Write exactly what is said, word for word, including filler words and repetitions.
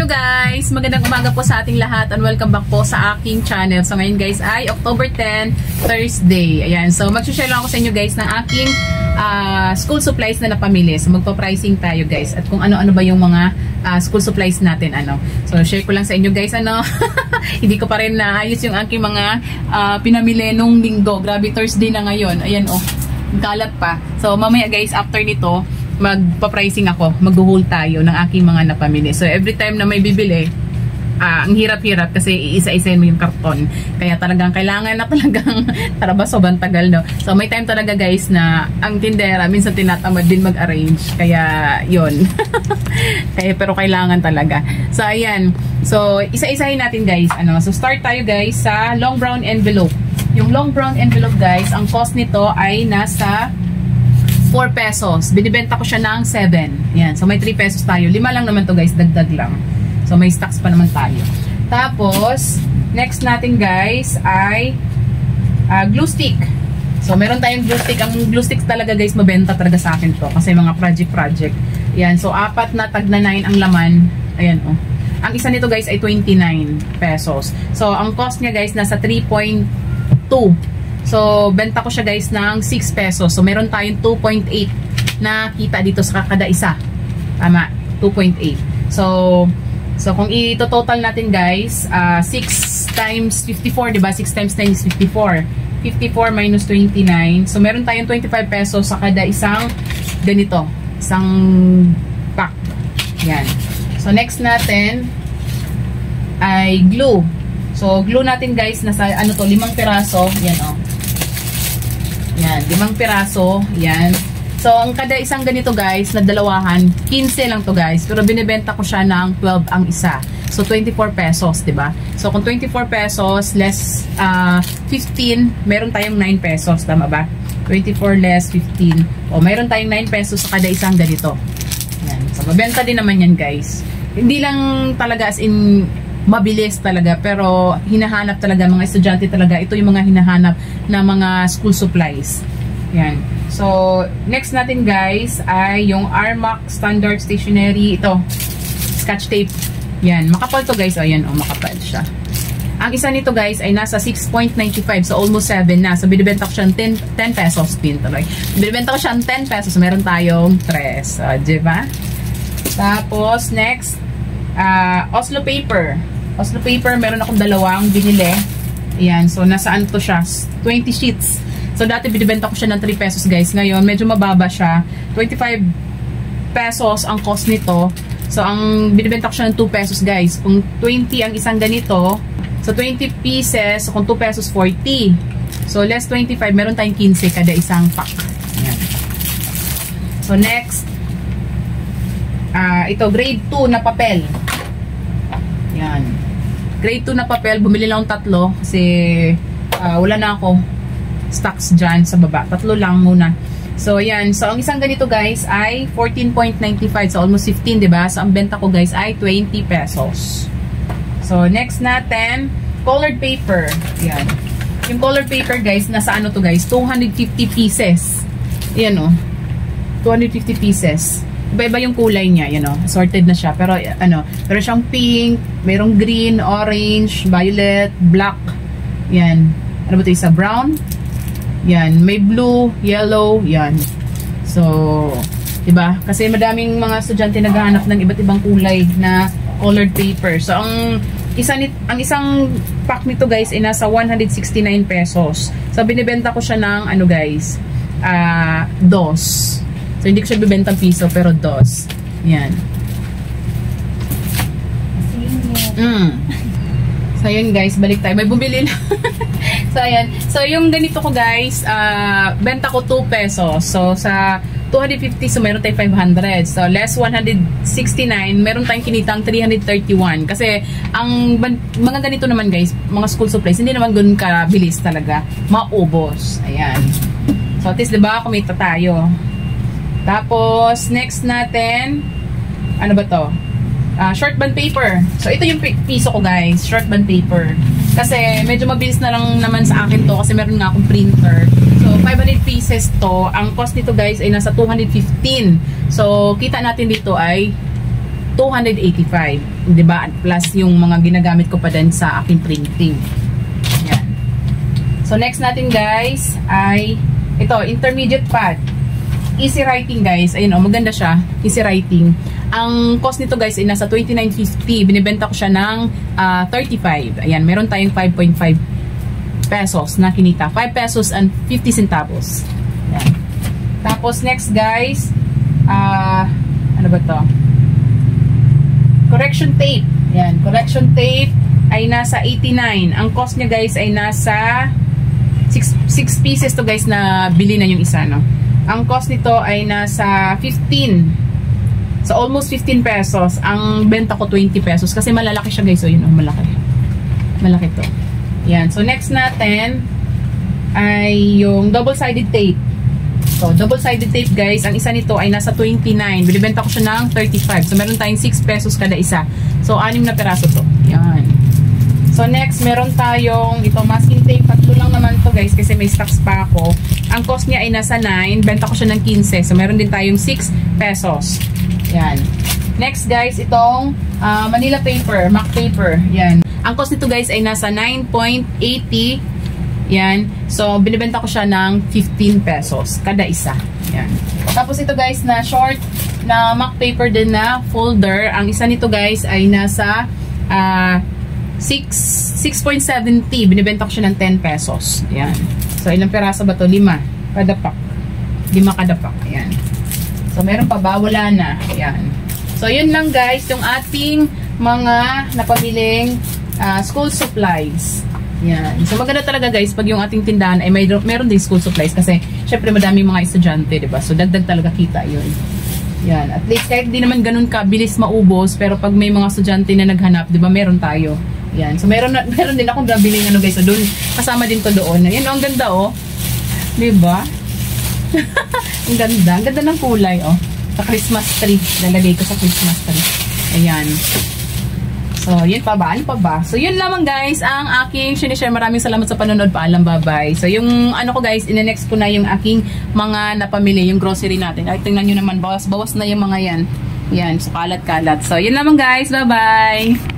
Hello guys! Magandang umaga po sa ating lahat and welcome back po sa aking channel. So ngayon guys ay October tenth, Thursday. Ayan, so mag-share lang ako sa inyo guys ng aking uh, school supplies na napamili. So magpa-pricing tayo guys at kung ano-ano ba yung mga uh, school supplies natin. Ano. So share ko lang sa inyo guys. Ano, hindi ko pa rin naayos yung aking mga uh, pinamili nung linggo. Grabe, Thursday na ngayon. Ayan oh, kalat pa. So mamaya guys after nito magpa-pricing ako, mag-haul tayo ng aking mga napamili. So every time na may bibili, uh, ang hirap-hirap kasi iisa-isahin mo yung karton. Kaya talagang kailangan na talagang para ba sobrang tagal, no? So may time talaga guys na ang tindera minsan tinatamad din mag-arrange. Kaya yon. Kaya pero kailangan talaga. So ayan. So isa-isahin natin guys. Ano? So start tayo guys sa long brown envelope. Yung long brown envelope guys, ang cost nito ay nasa four pesos. Binibenta ko siya ng seven. Yan. So, may three pesos tayo. lima lang naman to guys. Dagdag lang. So, may stocks pa naman tayo. Tapos, next natin guys ay uh, glue stick. So, meron tayong glue stick. Ang glue sticks talaga guys, mabenta talaga sa akin to. Kasi mga project-project. Yan. So, apat na tag na nine ang laman. Ayan oh. Ang isa nito guys ay twenty-nine pesos. So, ang cost niya guys nasa three point two. So, benta ko siya guys ng six pesos. So, meron tayong two point eight na kita dito sa kada isa. Tama, two point eight. So, so kung i-total natin guys, uh, six times fifty-four, diba? six times nine is fifty-four. fifty-four minus twenty-nine. So, meron tayong twenty-five pesos sa kada isang ganito. Isang pack. Yan. So, next natin ay glue. So, glue natin guys, nasa ano to, limang piraso. Yan o. Oh. Yan, limang piraso. Yan. So, ang kada isang ganito guys, na dalawahan, fifteen lang to guys. Pero binibenta ko siya ng twelve ang isa. So, twenty-four pesos, diba? So, kung twenty-four pesos less uh, fifteen, meron tayong nine pesos. Tama ba? twenty-four less fifteen. O, meron tayong nine pesos sa kada isang ganito. Yan. So, mabenta din naman yan guys. Hindi lang talaga as in mabilis talaga, pero hinahanap talaga mga estudyante talaga. Ito yung mga hinahanap na mga school supplies. Yan. So, next natin guys ay yung Armac Standard Stationery. Ito, scotch tape. Yan. Makapal to guys. O, yan. O, makapal siya. Ang isa nito guys ay nasa six point nine five. So, almost seven na. So, binibenta ko siya ten, ten pesos din tuloy. Binibenta ko siya ten pesos. So, meron tayong tres. So, diba? Tapos, next, uh, Oslo paper. Oslo paper, meron akong dalawang binili. Ayan, so nasaan to siya? twenty sheets. So dati binibenta ko siya ng three pesos guys. Ngayon, medyo mababa siya. twenty-five pesos ang cost nito. So ang binibenta ko siya ng two pesos guys. Kung twenty ang isang ganito, so twenty pieces, so kung two pesos, forty. So less twenty-five, meron tayong fifteen kada isang pack. Ayan. So next, uh, ito grade two na papel. Yan. Grade two na papel, bumili lang tatlo kasi uh, wala na ako stocks dyan sa baba. Tatlo lang muna. So, yan. So, ang isang ganito guys ay fourteen point nine five. So, almost fifteen, diba? So, ang benta ko guys ay twenty pesos. So, next natin, colored paper. Yan. Yung colored paper guys, nasa ano to guys? two hundred fifty pieces. Yan o. Oh. two hundred fifty pieces. Iba-iba yung kulay niya, you know, sorted na siya. Pero, ano, pero siyang pink, mayroong green, orange, violet, black. Yan. Ano ba ito? Isa brown? Yan. May blue, yellow, yan. So, diba? Kasi madaming mga estudyante naghahanap ng iba't ibang kulay na colored paper. So, ang isa nit, ang isang pack nito guys ay nasa one hundred sixty-nine pesos. So, binibenta ko siya ng, ano guys, uh, dos. So, hindi ko siya bibentang piso, pero dos. Yan. Mm. So, yun guys, balik tayo. May bumili na. So, ayan. So, yung ganito ko guys, uh, benta ko two pesos. So, sa two hundred fifty, so meron tayong five hundred. So, less one hundred sixty-nine, meron tayong kinitang three hundred thirty-one. Kasi, ang mga ganito naman guys, mga school supplies, hindi naman ganun kabilis talaga. Maubos. Ayan. So, at least, diba, kumita tayo. Tapos, next natin, ano ba to? Uh, short band paper. So, ito yung piso ko guys, short band paper. Kasi, medyo mabilis na lang naman sa akin to kasi meron nga akong printer. So, five hundred pieces to. Ang cost nito guys ay nasa two hundred fifteen. So, kita natin dito ay two hundred eighty-five. Diba? Plus yung mga ginagamit ko pa din sa aking printing. Yan. So, next natin guys ay ito, intermediate pad. Easy writing guys. Ayun o, maganda siya. Easy writing. Ang cost nito guys ay nasa twenty-nine fifty. Binibenta ko siya ng uh, thirty-five. Ayan, meron tayong five point five pesos na kinita. five pesos and fifty centavos. Ayan. Tapos next guys, uh, ano ba to? Correction tape. Ayan, correction tape ay nasa eighty-nine. Ang cost niya guys ay nasa six pieces to guys na bili na yung isa, no? Ang cost nito ay nasa fifteen. So, almost fifteen pesos. Ang benta ko twenty pesos. Kasi malalaki siya guys. So, yun, oh, malaki. Malaki to. Yan. So, next natin ay yung double-sided tape. So, double-sided tape guys. Ang isa nito ay nasa twenty-nine. Binibenta ko siya ng thirty-five. So, meron tayong six pesos kada isa. So, anim na peraso to. Yan. So, next, meron tayong ito, masking tape. Tatlo lang naman to guys kasi may stocks pa ako. Ang cost niya ay nasa nine. Benta ko siya ng fifteen. So, meron din tayong six pesos. Yan. Next guys, itong uh, Manila paper, Mac paper. Yan. Ang cost nito guys ay nasa nine point eight zero. Yan. So, binibenta ko siya ng fifteen pesos kada isa. Yan. Tapos ito guys na short na Mac paper din na folder. Ang isa nito guys ay nasa uh, six point seven zero. Binibenta ko siya ng ten pesos. Yan. So, ilang peraso ba to? Lima. Kada pack. Lima kada pack. Yan. So, meron pa ba? Wala na. Yan. So, yun lang guys, yung ating mga napabiling uh, school supplies. Yan. So, maganda talaga guys, pag yung ating tindahan ay may, meron din school supplies kasi syempre madami mga estudyante, diba? So, dagdag talaga kita yun. Yan. At least, kahit di naman ganun kabilis maubos, pero pag may mga estudyante na naghanap, diba, meron tayo. Yan. So, meron, na, meron din akong nabiling ano guys. So, doon, kasama din to doon. Yan, ang ganda oh. Diba? Ang ganda. Ang ganda ng kulay, oh. Sa Christmas tree. Lalagay ko sa Christmas tree. Ayan. So, yun pa ba? Ano pa ba? So, yun lamang guys ang aking sinishare. Maraming salamat sa panonood. Paalam, bye-bye. So, yung ano ko guys, ine-next ko na yung aking mga napamili, yung grocery natin. Ay, tingnan nyo naman, bawas-bawas na yung mga yan. Yan. So, kalat-kalat. So, yun lamang guys. Bye-bye.